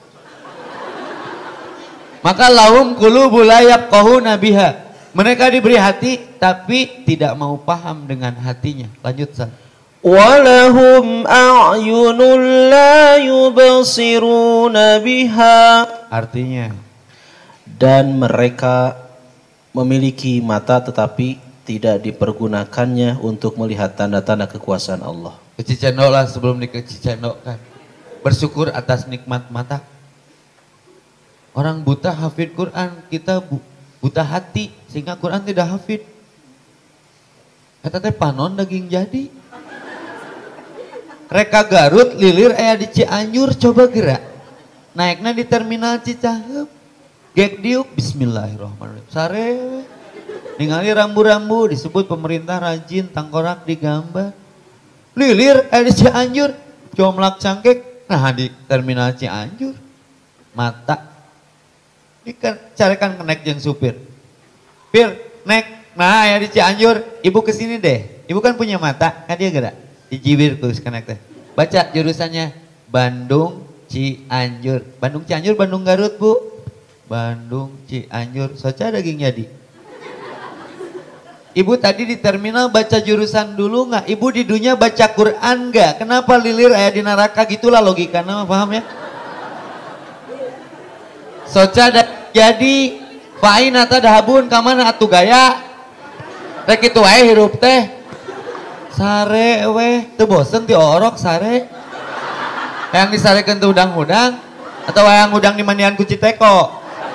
Maka lahum qulubul la yafqahuna biha. Mereka diberi hati tapi tidak mau paham dengan hatinya. Lanjut San. Walahum a'yunul la yubsiruna biha. Artinya dan mereka memiliki mata tetapi tidak dipergunakannya untuk melihat tanda-tanda kekuasaan Allah. kecicendok lah sebelum dikecicendokkan. Bersyukur atas nikmat mata. Orang buta hafid Quran, kita bu, buta hati sehingga Quran tidak hafid. Kata teh panon daging jadi. Reka Garut lilir aya di Cianjur coba gerak. Naiknya di terminal Cicaheum. Gek diuk bismillahirrahmanirrahim. Sare ningali rambu-rambu disebut pemerintah rajin tangkorak digambar. Lilir aya di Cianjur, comlak cangkek nah di terminal Cianjur. Mata dicarekan kenek jeung supir. Pir, nek, nah aya di Cianjur, ibu kesini deh. Ibu kan punya mata, kan dia gerak. Dijibir terus kenek teh. Baca jurusannya Bandung Cianjur. Bandung Cianjur, Bandung Garut bu. Bandung Cianjur, soca daging jadi. Ibu tadi di terminal baca jurusan dulu nggak? Ibu di dunia baca Quran nggak? Kenapa lilir aya di neraka gitulah logikanya, paham ya? Soca da jadi faina ta dahabun kamana atuh gaya. Rek kitu wae hirup teh. Sare weh, teu bosen ti orok sare. Hayang disarekeun teu udang-udang atau hayang udang dimandian ku Citeko.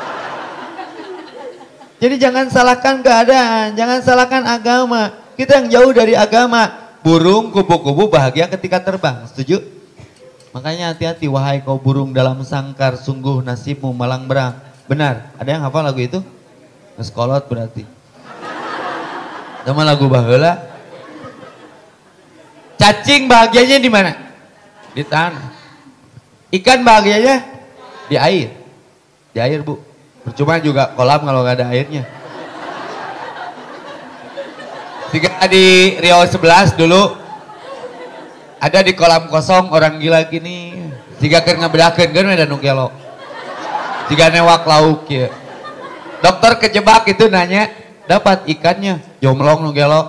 Jadi jangan salahkan keadaan, jangan salahkan agama. Kita yang jauh dari agama. Burung kupu-kupu bahagia ketika terbang, setuju? Makanya hati-hati wahai kau burung dalam sangkar, sungguh nasibmu malang berang. Benar, ada yang hafal lagu itu? Ngeskolot berarti. Sama lagu baheula. Cacing bahagianya di mana? Di tanah. Ikan bahagianya di air. Di air bu. Percuma juga kolam kalau nggak ada airnya. Jika di Riau sebelas dulu ada di kolam kosong orang gila gini. Jika keur ngabedakeun kan ada nu gelo. Jika newak lauk ya. Dokter kejebak itu nanya, dapat ikannya jomlong nu gelo.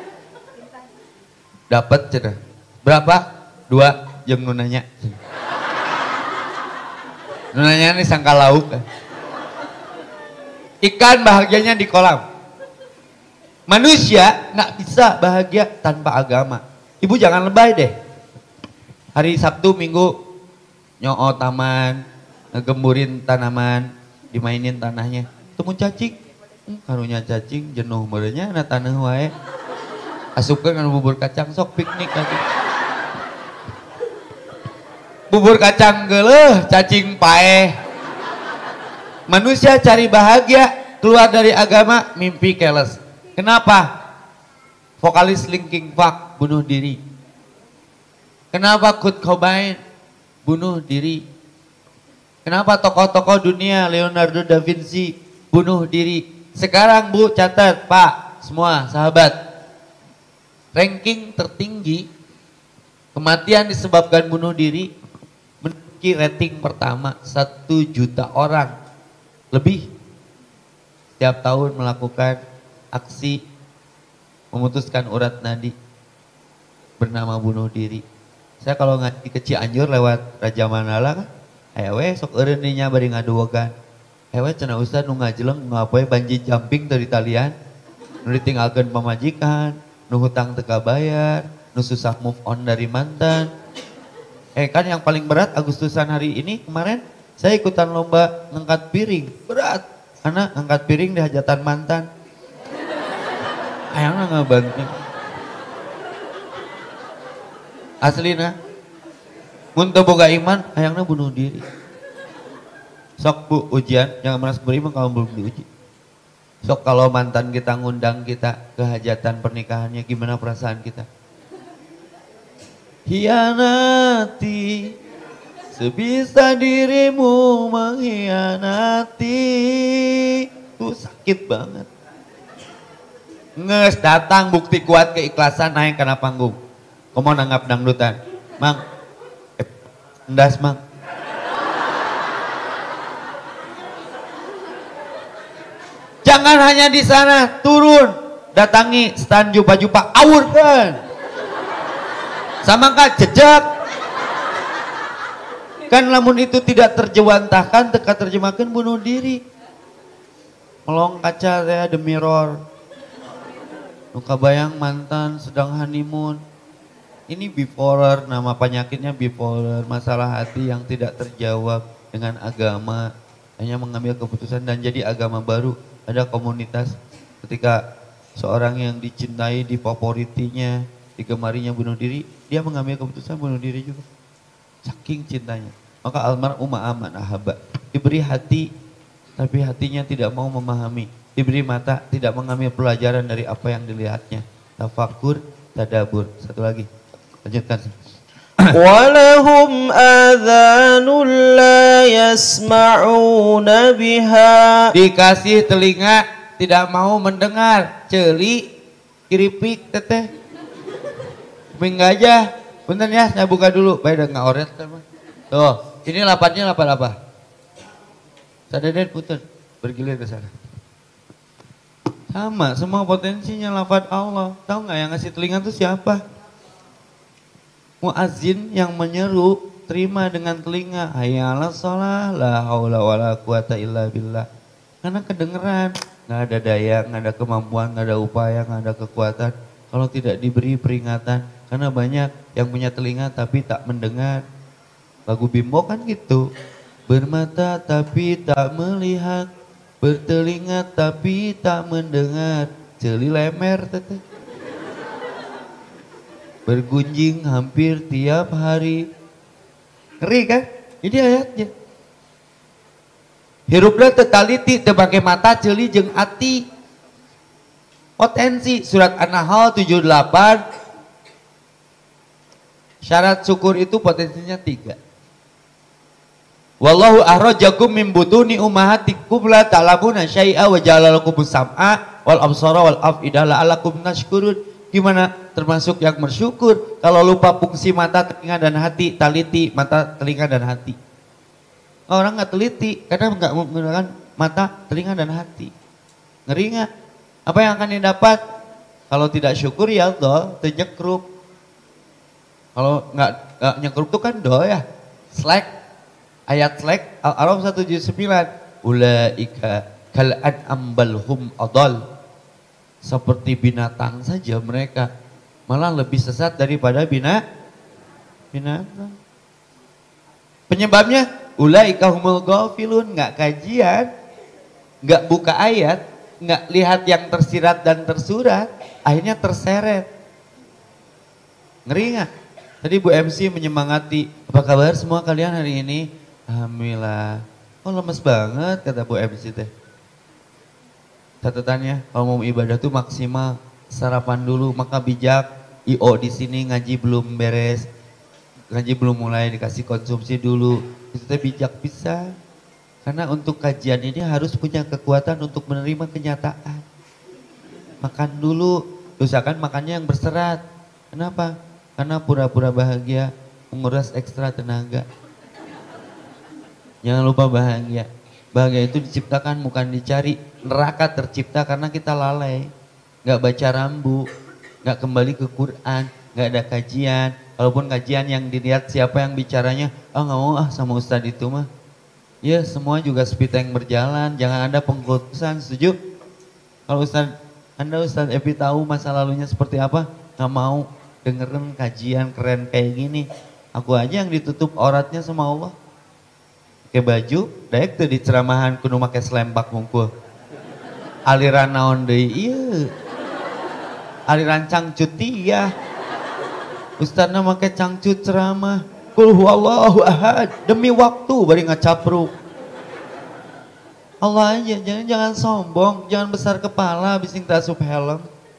Dapat cenah. Berapa? Dua jeung nu nanya. Nu nanya ini sangka lauk kan. Ikan bahagianya di kolam. Manusia nggak bisa bahagia tanpa agama. Ibu jangan lebay deh. Hari Sabtu Minggu nyoo taman, ngegemburin tanaman, dimainin tanahnya. Temu cacing, hmm, karunya cacing jenuh merenya na tanah wae. Asupkeun kana bubur kacang sok piknik lagi. Bubur kacang geuleuh, cacing paeh. Manusia cari bahagia, keluar dari agama, mimpi keles. Kenapa? Vokalis Linkin Park bunuh diri. Kenapa Kurt Cobain bunuh diri? Kenapa tokoh-tokoh dunia Leonardo da Vinci bunuh diri? Sekarang bu catat pak, semua sahabat. Ranking tertinggi kematian disebabkan bunuh diri memiliki rating pertama satu juta orang. lebih tiap tahun melakukan aksi memutuskan urat nadi bernama bunuh diri. Saya kalau ngaji ke Cianjur lewat Raja Mandala kan, ayo we sok eureun nya bari ngaduwegan. Ayo we cenah ustad nu ngajeleng ngapoe banji jumping dari talian, nu ditinggalkeun pamajikan, nu hutang teu kabayar, nu susah move on dari mantan. Eh kan yang paling berat Agustusan hari ini kemarin saya ikutan lomba ngangkat piring, berat. Karena ngangkat piring di hajatan mantan. Ayangna ngabanting. Aslina, mun teu boga iman, hayangna bunuh diri. Sok bu ujian, jangan merasa beriman kalau belum diuji. Sok kalau mantan kita ngundang kita ke hajatan pernikahannya, gimana perasaan kita? Hianati, sebisa dirimu mengkhianati. Tuh sakit banget. Nges datang bukti kuat keikhlasan naik karena panggung. Kamu nanggap dangdutan, Mang, eh, endas Mang. Jangan hanya di sana, turun, datangi stand jupa-jupa, awurkan. Sama kak jejak. Kan lamun itu tidak terjewantahkan, teka terjemahkan bunuh diri. Melong kaca saya the mirror. Nuka bayang mantan sedang honeymoon. Ini bipolar, nama penyakitnya bipolar, masalah hati yang tidak terjawab dengan agama, hanya mengambil keputusan dan jadi agama baru. Ada komunitas ketika seorang yang dicintai, difavoritinya, digemarinya bunuh diri, dia mengambil keputusan bunuh diri juga. Saking cintanya. Maka almarhum aman ahaba, diberi hati tapi hatinya tidak mau memahami, diberi mata tidak mengambil pelajaran dari apa yang dilihatnya. Tafakur, tadabur. Satu lagi. Lanjutkan. Walahum adhanun la yasma'una biha. Dikasih telinga tidak mau mendengar. Celi, kiripik, teteh. Kuping gajah. Bentar ya, saya buka dulu. Baik, udah nggak oret. Tuh, ini lapatnya lapat apa? Sadeden putar, bergilir ke sana. Sama, semua potensinya lapat Allah. Tahu nggak yang ngasih telinga itu siapa? Muazzin yang menyeru, terima dengan telinga. Hayya 'alas shalah, la haula wala quwata illa billah. Karena kedengeran, nggak ada daya, nggak ada kemampuan, nggak ada upaya, nggak ada kekuatan. Kalau tidak diberi peringatan, karena banyak yang punya telinga tapi tak mendengar. Lagu Bimbo kan gitu. Bermata tapi tak melihat, bertelinga tapi tak mendengar. Celi lemer teteh. Bergunjing hampir tiap hari. Ngeri kan? Ini ayatnya. Hirupna tetaliti tebake mata celi jeung ati. Potensi surat An-Nahl tujuh puluh delapan. Syarat syukur itu potensinya tiga. Wallahu ahrajakum min butuni ummahatikum la ta'lamuna syai'a wa ja'ala lakumus sam'a wal absara wal af'idah la'allakum tashkurun. Gimana termasuk yang bersyukur kalau lupa fungsi mata, telinga dan hati, taliti mata, telinga dan hati. Orang nggak teliti karena nggak menggunakan mata, telinga dan hati. Ngeri nggak? Apa yang akan didapat? Kalau tidak syukur ya Allah, tenyekruk. Kalau nggak nyekruk itu kan doa ya. Slack, ayat slack Al-Araf seratus tujuh puluh sembilan. Ulaika kal'an ambalhum adal. Seperti binatang saja mereka, malah lebih sesat daripada bina, binatang. Penyebabnya ulaika humul ghafilun, nggak kajian, nggak buka ayat, nggak lihat yang tersirat dan tersurat, akhirnya terseret. Ngeri nggak? Tadi Bu M C menyemangati, apa kabar semua kalian hari ini? Alhamdulillah. Oh lemes banget kata Bu M C teh. Catatannya kalau mau ibadah tuh maksimal sarapan dulu, maka bijak. I O di sini ngaji belum beres, ngaji belum mulai, dikasih konsumsi dulu. Itu teh bijak bisa. Karena untuk kajian ini harus punya kekuatan untuk menerima kenyataan. Makan dulu, usahakan makannya yang berserat. Kenapa? Karena pura-pura bahagia menguras ekstra tenaga. Jangan lupa bahagia. Bahagia itu diciptakan bukan dicari. Neraka tercipta karena kita lalai. Gak baca rambu, gak kembali ke Quran, gak ada kajian. Walaupun kajian yang dilihat siapa yang bicaranya, ah oh, gak mau ah sama Ustadz itu mah. Ya semua juga speed yang berjalan, jangan ada pengkultusan, setuju? Kalau Ustadz, Anda Ustadz Epi tahu masa lalunya seperti apa? Gak mau dengerin kajian keren kayak gini. Aku aja yang ditutup auratnya sama Allah. Pakai baju, daek tuh di ceramahan kudu make selempak mungkul. Aliran naon deui ieu. Aliran cangcut ya. Ustazna make cangcut ceramah. Qul huwallahu ahad, demi waktu bari ngacapruk. Allah aja, jangan jangan sombong, jangan besar kepala bising tasup helm.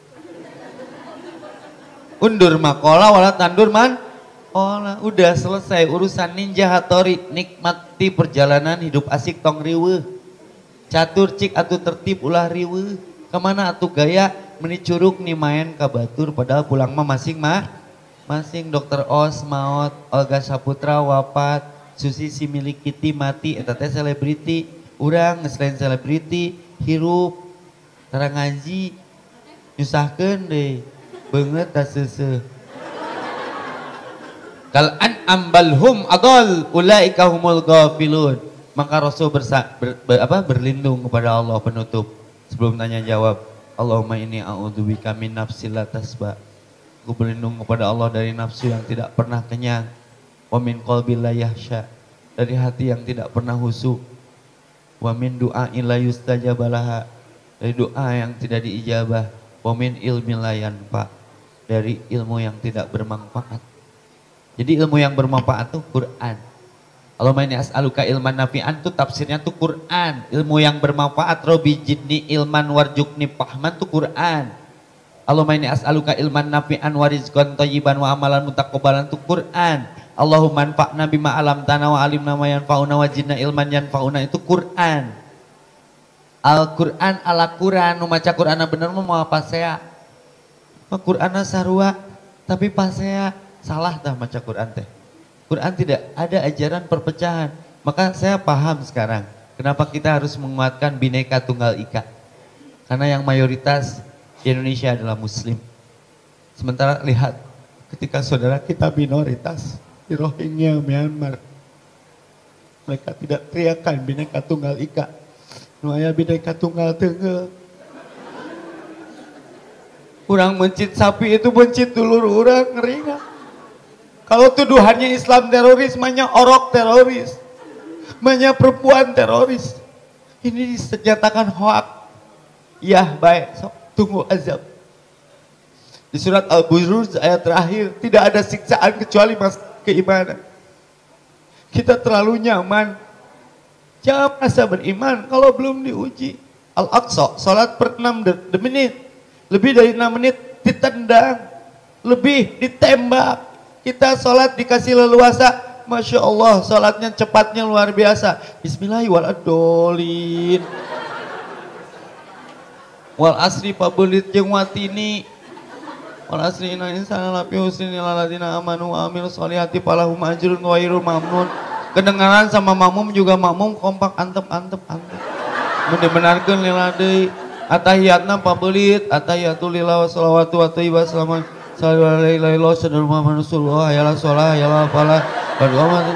Undur makola wala tandur man. Oh, udah selesai urusan Ninja Hattori, nikmati perjalanan hidup asik tong riweuh. Catur cik atuh tertib ulah riweuh. Kemana atuh gaya meni curug nih main ka batur padahal pulang mah masing mah masing. Dokter Os maot, Olga Saputra wafat, Susi si milik Kitty mati, eta teh selebriti. Urang selain selebriti hirup tara ngaji nyusahkeun deui beungeut da seuseuh. Kal an'am bal hum adall ulaika humul ghafilun. Maka Rasul bersa, ber, ber, apa, berlindung kepada Allah penutup sebelum tanya jawab. Allahumma inni a'udzubika min nafsil la tasba. Aku berlindung kepada Allah dari nafsu yang tidak pernah kenyang. Wa min qalbil la yahsya, dari hati yang tidak pernah husu. Wa min du'ain la yustajabalaha, dari doa yang tidak diijabah. Wa min ilmin la yanfa, dari ilmu yang tidak bermanfaat. Jadi ilmu yang bermanfaat itu Quran. Allahumma inni as'aluka ilman nafi'an itu tafsirnya tuh Quran. Ilmu yang bermanfaat, Robi jidni ilman warjukni pahman tuh Quran. Allahumma inni as'aluka ilman nafi'an wa rizqan thayyiban wa amalan mutaqabbalan tuh Quran. Allahumma anfa'na bima alamtana wa alimna ma yanfa'una wa zidna ilman yanfa'una itu Quran. Al-Quran ala Quran, nu maca Quran bener mau apa saya? Quran sarua tapi pasea. Salah dah baca Quran teh. Quran tidak ada ajaran perpecahan. Maka saya paham sekarang kenapa kita harus menguatkan Bhinneka Tunggal Ika. Karena yang mayoritas di Indonesia adalah Muslim. Sementara lihat ketika saudara kita minoritas di Rohingya, Myanmar, mereka tidak teriakan Bhinneka Tunggal Ika. Nu aya Bhinneka Tunggal Teunggal. Urang mencit sapi itu mencit dulur urang ngeringat. Kalau tuduhannya Islam teroris, banyak orok teroris, banyak perempuan teroris. Ini dinyatakan hoak. Ya baik, so, tunggu azab. Di surat Al-Buruj ayat terakhir, tidak ada siksaan kecuali mas keimanan. Kita terlalu nyaman. Jangan merasa beriman kalau belum diuji. Al-Aqsa, sholat per enam menit. Lebih dari enam menit ditendang. Lebih ditembak. Kita sholat dikasih leluasa, Masya Allah sholatnya cepatnya luar biasa. Bismillahirrahmanirrahim. Wal asri pabelit jeung watini. Wal asri inna insana lafi husnin illa alladziina amanu wa amilus sholihati falahum ajrun ghairul mamnun. Kedengaran sama makmum juga makmum kompak antep antep antep. Mun dibenarkeun lila deui. Atahiyatna pabelit, atahiyatul lillah wa sholawatu wa thayyibah salaman. Sallallahu alaihi wasallam Muhammad Rasulullah ayalah sholah ayalah falah berdoa.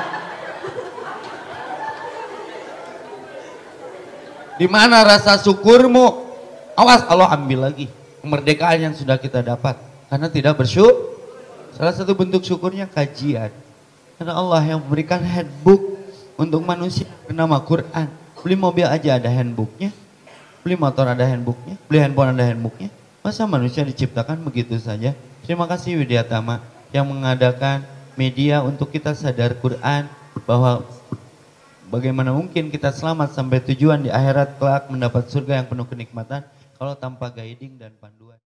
Di mana rasa syukurmu? Awas Allah ambil lagi kemerdekaan yang sudah kita dapat karena tidak bersyukur. Salah satu bentuk syukurnya kajian. Karena Allah yang memberikan handbook untuk manusia bernama Quran. Beli mobil aja ada handbooknya, beli motor ada handbooknya, beli handphone ada handbooknya. Masa manusia diciptakan begitu saja? Terima kasih Widyatama yang mengadakan media untuk kita sadar Quran bahwa bagaimana mungkin kita selamat sampai tujuan di akhirat kelak mendapat surga yang penuh kenikmatan kalau tanpa guiding dan panduan.